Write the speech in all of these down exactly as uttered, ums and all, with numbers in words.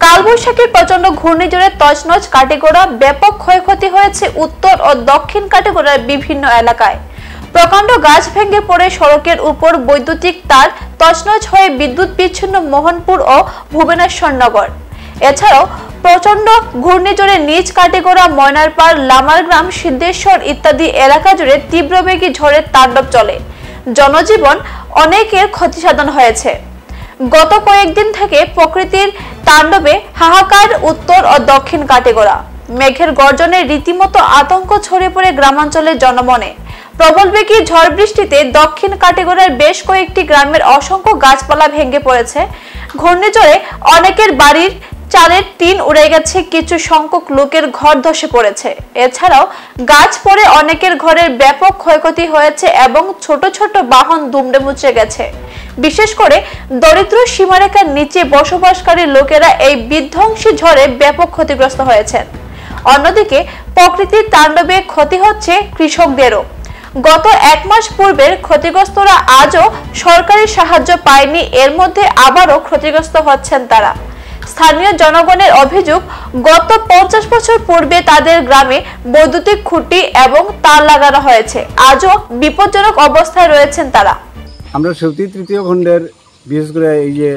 কালবৈশাখীর প্রচন্ড ঘূর্ণিঝড়ে তছনছ কাটিগড়া, ব্যাপক ক্ষয়ক্ষতি হয়েছে উত্তর ও দক্ষিণ কাটিগড়ার বিভিন্ন এলাকায়। প্রকাণ্ড গাছ ভেঙে পড়ে সড়কের উপর বৈদ্যুতিক তার তছনছ হয়ে বিদ্যুৎ বিচ্ছিন্ন মোহনপুর ও ভুবনেশ্বরনগর। এছাড়াও প্রচন্ড ঘূর্ণিঝড়ে নিজ কাটিগড়া, ময়নারপাড়, লামারগ্রাম, সিদ্ধেশ্বর ইত্যাদি এলাকা জুড়ে তীব্রবেগী ঝড়ের তাণ্ডব চলে। জনজীবন অনেকের ক্ষতিসাধন হয়েছে। গত কয়েকদিন থেকে প্রকৃতির তাণ্ডবে হাহাকার উত্তর ও দক্ষিণ কাটিগড়া। মেঘের গর্জনে রীতিমতো আতঙ্ক ছড়িয়ে পড়ে গ্রামাঞ্চলের জনমনে। প্রবল বেগী ঝড় বৃষ্টিতে দক্ষিণ কাটিগড়ার বেশ কয়েকটি গ্রামের অসংখ্য গাছপালা ভেঙে পড়েছে। ঘূর্ণিঝড়ে অনেকের বাড়ির চালের টিন উড়ে গেছে, কিছু সংখ্যক লোকের ঘর ধসে পড়েছে। এছাড়াও গাছ পড়ে অনেকের ঘরের ব্যাপক ক্ষয়ক্ষতি হয়েছে এবং ছোট ছোট বাহন দুমড়ে মুচড়ে গেছে। বিশেষ করে দরিদ্র সীমারেখার নিচে বসবাসকারী লোকেরা এই বিধ্বংসী ঝড়ে ব্যাপক ক্ষতিগ্রস্ত হয়েছেন। অন্যদিকে প্রকৃতির তাণ্ডবে ক্ষতি হচ্ছে কৃষকদেরও। গত এক মাস পূর্বের ক্ষতিগ্রস্তরা আজও সরকারি সাহায্য পায়নি, এর মধ্যে আবারও ক্ষতিগ্রস্ত হচ্ছেন তারা। স্থানীয় জনগণের অভিযোগ, গত পঞ্চাশ বছর পূর্বে তাদের গ্রামে বৈদ্যুতিক খুঁটি এবং তার লাগানো হয়েছে, আজও বিপজ্জনক অবস্থায় রয়েছেন তারা। আমরা সেউতি তৃতীয় খণ্ডের বিশেষ করে এই যে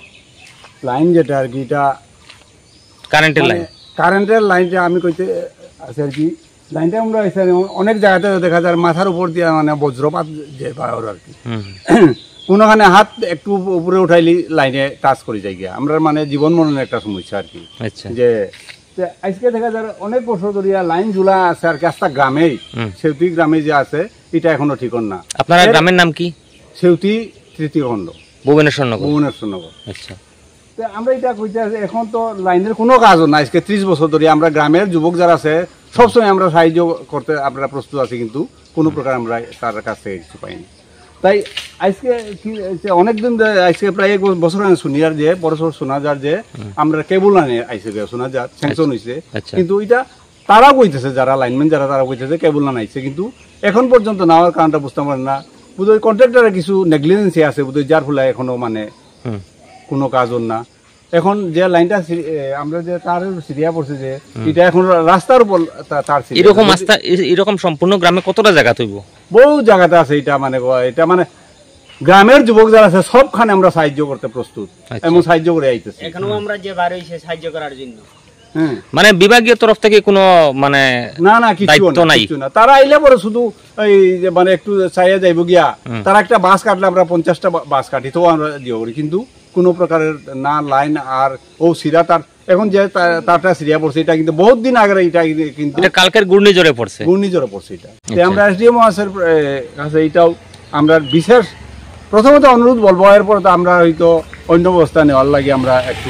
লাইন যেটা আর কি, এটা কারেন্টের লাইন কারেন্টের লাইনটা আমি কইতে আছে আর কি। লাইনটা আমরা অনেক জায়গাতে দেখা যায় মাথার উপর দিয়ে মানে বজ্রপাত যে পাওয়ার আর কি, কোনোখানে হাত একটু উপরে উঠাইলি লাইনে টাচ করে যাই গিয়া। আমরা মানে জীবন মরণের একটা সমস্যা আর কি। যে আজকে দেখা যায় অনেক বছর ধরিয়া লাইন ঝুলা আছে আর কি, আস্তা গ্রামেই সেউতি গ্রামে যে আছে এটা এখনো ঠিকন না। আপনার গ্রামের নাম কি? সেউতি তৃতীয় খণ্ড, ভুবনেশ্বরনগর। ভুবনেশ্বরনগর। আচ্ছা, আমরা এটা কইতে আছি, এখন তো লাইনের কোনো কাজও না। আজকে ত্রিশ বছর ধরে আমরা গ্রামের যুবক যারা আছে সবসময় আমরা সাহায্য করতে আমরা প্রস্তুত আছি, কিন্তু কোনো প্রকার আমরা তার কাছ থেকে কিছু পাইনি। তাই আজকে কি অনেকদিন আজকে প্রায় এক বছর আগে শুনি আর যে বছর শোনা যার যে আমরা কেবল আনে আইসে শোনা যার স্যাংশন হয়েছে, কিন্তু এটা তারা কইতেছে যারা লাইনম্যান যারা তারা কইতেছে কেবল না আইছে, কিন্তু এখন পর্যন্ত নেওয়ার কারণটা বুঝতে পারেন না। বোধহয় কন্ট্রাক্টরের কিছু নেগলিজেন্সি আছে বোধহয়, যার ফলে এখনো মানে কোনো কাজও না। এখন যে লাইনটা আমরা যে তার সিরিয়া পড়ছে যে এটা এখন রাস্তার উপর তার এরকম রাস্তা এরকম সম্পূর্ণ গ্রামে কতটা জায়গা তৈব? বহু জায়গাতে আছে। এটা মানে এটা মানে গ্রামের যুবক যারা আছে সবখানে আমরা সাহায্য করতে প্রস্তুত এবং সাহায্য করে আইতেছি। এখনো আমরা যে বার হইছে সাহায্য করার জন্য। মানে বিভাগীয় তরফ থেকে কোনো মানে না না কিছু নাই। তারা আইলে পরে শুধু এই যে মানে একটু চাইয়া যাইব গিয়া, তারা একটা বাস কাটলে আমরা পঞ্চাশটা বাস কাটি তো আমরা দিও করি, কিন্তু কোনো প্রকারের না লাইন আর ও সিরা তার এখন যে তারটা সিরিয়া পড়ছে এটা কিন্তু বহুত দিন আগে, এটা কিন্তু কালকের ঘূর্ণিঝড়ে পড়ছে ঘূর্ণিঝড়ে পড়ছে এটা। আমরা এসডিএম মহাশয়ের কাছে এইটাও আমরা বিশেষ প্রথমত অনুরোধ বলবো, এরপর তো আমরা হয়তো অন্য ব্যবস্থা নেওয়ার লাগে আমরা একটু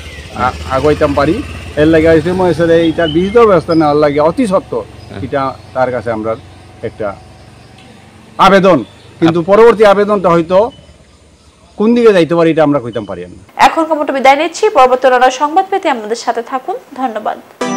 আগাইতাম পারি। এর লাগে এসডিএম মহাশয়ের এইটার বিহিত ব্যবস্থা নেওয়ার লাগে অতি সত্ত্বর এটা তার কাছে আমরা একটা আবেদন, কিন্তু পরবর্তী আবেদনটা হয়তো কোন দিকে যাইতে পারি এটা আমরা কইতাম পারি না। এখন খবরটা বিদায় নিচ্ছি। পরবর্তী সংবাদ পেতে আমাদের সাথে থাকুন। ধন্যবাদ।